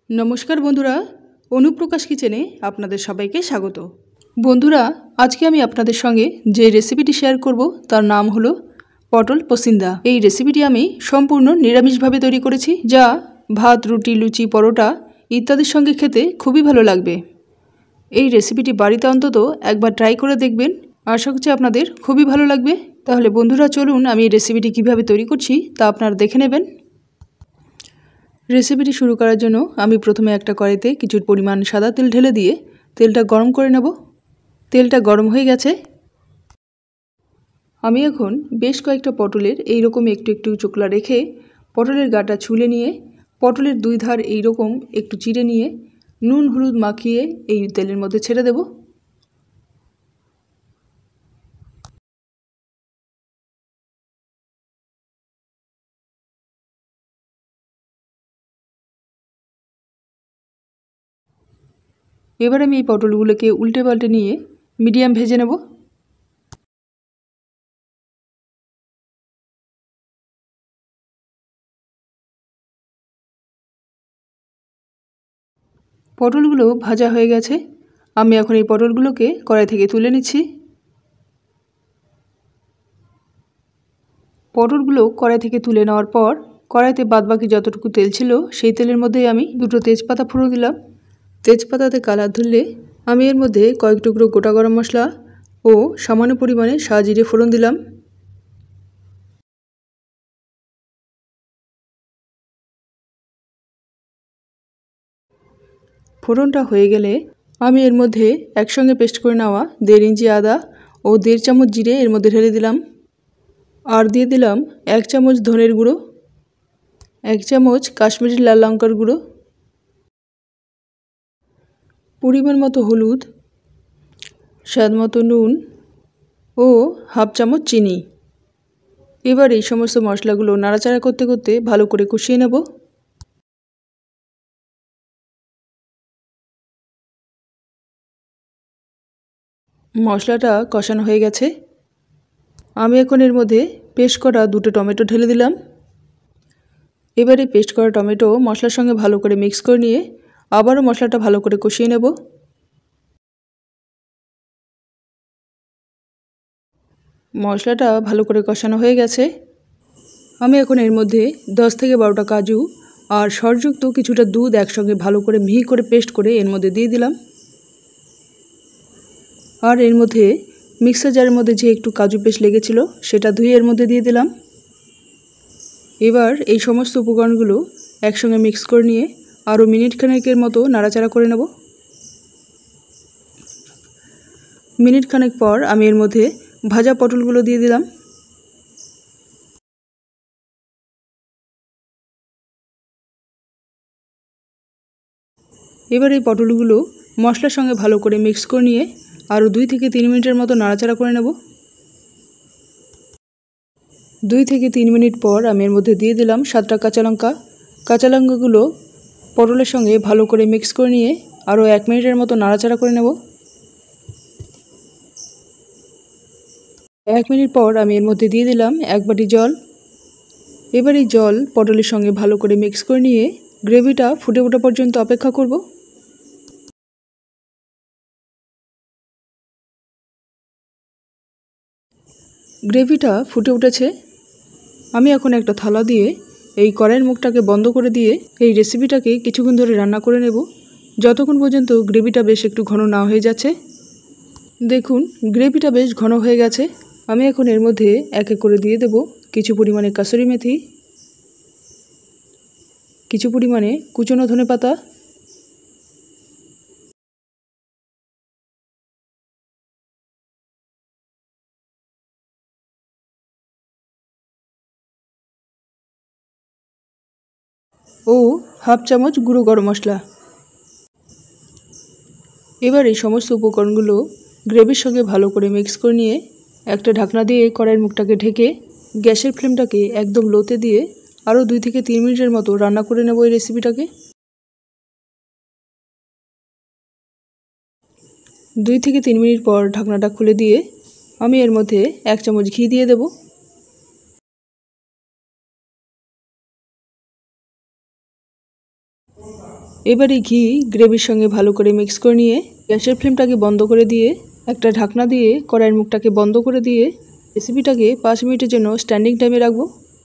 नमस्कार बंधुरा अनुप्रकाश किचेने आपनादेर सबाइके स्वागत। बंधुरा आज के आमी आपनादेर संगे जे रेसिपिटी शेयर करब तार नाम हलो पटल पसिंदा। এই রেসিপিটি আমি সম্পূর্ণ নিরামিষভাবে তৈরি করেছি, যা ভাত, রুটি, লুচি, পরোটা ইত্যাদির সঙ্গে খেতে খুবই ভালো লাগবে। এই রেসিপিটি বাড়িতে অন্তত একবার ট্রাই করে দেখবেন, আশা করছি আপনাদের খুবই ভালো লাগবে। তাহলে বন্ধুরা চলুন আমি এই রেসিপিটি কিভাবে তৈরি করছি তা আপনারা দেখে নেবেন। রেসিপিটি শুরু করার জন্য আমি প্রথমে একটা কড়াইতে কিছু পরিমাণ সাদা তেল ঢেলে দিয়ে তেলটা গরম করে নেব। তেলটা গরম হয়ে গেছে। আমি এখন বেশ কয়েকটা পটলের এই রকম একটু একটু চোকলা রেখে পটলের গাটা ছুলে নিয়ে পটলের দুই ধার এই রকম একটু চিড়ে নিয়ে নুন হলুদ মাখিয়ে এই তেলের মধ্যে ছেড়ে দেব। এবার আমি এই পটলগুলোকে উল্টে পাল্টে নিয়ে মিডিয়াম ভেজে নেব। পটলগুলো ভাজা হয়ে গেছে। আমি এখন এই পটলগুলোকে কড়াই থেকে তুলে নিচ্ছি। পটলগুলো কড়াই থেকে তুলে নেওয়ার পর কড়াইতে বাদবাকি যতটুকু তেল ছিল সেই তেলের মধ্যেই আমি দুটো তেজপাতা ফোড়ন দিলাম। তেজপাতাতে কালার ধরলে আমি এর মধ্যে কয়েক টুকরো গোটা গরম মশলা ও সামান্য পরিমাণে সাদা জিরে ফোড়ন দিলাম। ফোড়নটা হয়ে গেলে আমি এর মধ্যে একসঙ্গে পেস্ট করে নেওয়া 1.5 ইঞ্চি আদা ও 1.5 চামচ জিরে এর মধ্যে ঢেলে দিলাম। আর দিয়ে দিলাম 1 চামচ ধনের গুঁড়ো, 1 চামচ কাশ্মীরি লাল লঙ্কার গুঁড়ো, পরিমাণ মতো হলুদ, স্বাদ মতো নুন ও হাফ চামচ চিনি। এবার এই সমস্ত মশলাগুলো নাড়াচাড়া করতে করতে ভালো করে কষিয়ে নেব। মশলাটা কষানো হয়ে গেছে। আমি এখন এর মধ্যে পেস্ট করা দুটো টমেটো ঢেলে দিলাম। এবারে পেস্ট করা টমেটো মশলার সঙ্গে ভালো করে মিক্স করে নিয়ে আবারও মশলাটা ভালো করে কষিয়ে নেব। মশলাটা ভালো করে কষানো হয়ে গেছে। আমি এখন এর মধ্যে 10 থেকে 12টা কাজু আর সরযুক্ত কিছুটা দুধ একসঙ্গে ভালো করে মিহি করে পেস্ট করে এর মধ্যে দিয়ে দিলাম। আর এর মধ্যে মিক্সার জারের মধ্যে যে একটু কাজু পেস্ট লেগেছিল সেটা ধুয়ে এর মধ্যে দিয়ে দিলাম। এবার এই সমস্ত উপকরণগুলো একসঙ্গে মিক্স করে নিয়ে আরও মিনিট খানেকের মতো নাড়াচাড়া করে নেব। মিনিট খানেক পর আমি এর মধ্যে ভাজা পটলগুলো দিয়ে দিলাম। এবার এই পটলগুলো মশলার সঙ্গে ভালো করে মিক্স করে নিয়ে আরও 2 থেকে 3 মিনিটের মতো নাড়াচাড়া করে নেব। 2 থেকে 3 মিনিট পর আমি এর মধ্যে দিয়ে দিলাম 7টা কাঁচা লঙ্কা। কাঁচা লঙ্কাগুলো পটলের সঙ্গে ভালো করে মিক্স করে নিয়ে আরও 1 মিনিটের মতো নাড়াচাড়া করে নেব। 1 মিনিট পর আমি এর মধ্যে দিয়ে দিলাম 1 বাটি জল। এবার এই জল পটলের সঙ্গে ভালো করে মিক্স করে নিয়ে গ্রেভিটা ফুটে ওঠা পর্যন্ত অপেক্ষা করব। গ্রেভিটা ফুটে উঠেছে। আমি এখন একটা থালা দিয়ে এই কড়াইয়ের মুখটাকে বন্ধ করে দিয়ে এই রেসিপিটাকে কিছুক্ষণ ধরে রান্না করে নেব, যতক্ষণ পর্যন্ত গ্রেভিটা বেশ একটু ঘন না হয়ে যাচ্ছে। দেখুন গ্রেভিটা বেশ ঘন হয়ে গেছে। আমি এখন এর মধ্যে এক এক করে দিয়ে দেব কিছু পরিমাণে কাসুরি মেথি, কিছু পরিমাণে কুচনো ধনেপাতা, ও হাফ চামচ গুঁড়ো গরম মশলা। এবার এই সমস্ত উপকরণগুলো গ্রেভির সঙ্গে ভালো করে মিক্স করে নিয়ে একটা ঢাকনা দিয়ে কড়াইয়ের মুখটাকে ঢেকে গ্যাসের ফ্লেমটাকে একদম লোতে দিয়ে আরও 2 থেকে 3 মিনিটের মতো রান্না করে নেব এই রেসিপিটাকে। 2 থেকে 3 মিনিট পর ঢাকনাটা খুলে দিয়ে আমি এর মধ্যে 1 চামচ ঘি দিয়ে দেব। এবার এই ঘি গ্রেভির সঙ্গে ভালো করে মিক্স করে নিয়ে গ্যাসের ফ্লেমটাকে বন্ধ করে দিয়ে একটা ঢাকনা দিয়ে কড়াইয়ের মুখটাকে বন্ধ করে দিয়ে রেসিপিটাকে 5 মিনিটের জন্য স্ট্যান্ডিং টাইমে রাখবো।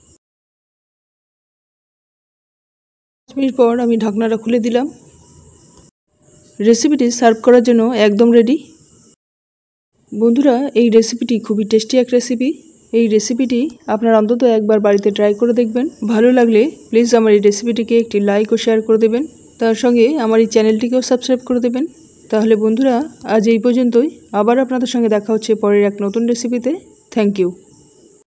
5 মিনিট পর আমি ঢাকনাটা খুলে দিলাম। রেসিপিটি সার্ভ করার জন্য একদম রেডি। বন্ধুরা, এই রেসিপিটি খুবই টেস্টি এক রেসিপি। এই রেসিপিটি আপনারা অন্তত একবার বাড়িতে ট্রাই করে দেখবেন। ভালো লাগলে প্লিজ আমার এই রেসিপিটিকে একটি লাইক ও শেয়ার করে দেবেন। তার সঙ্গে আমার এই চ্যানেলটিকেও সাবস্ক্রাইব করে দেবেন। তাহলে বন্ধুরা, আজ এই পর্যন্তই। আবার আপনাদের সঙ্গে দেখা হচ্ছে পরের এক নতুন রেসিপিতে। Thank you.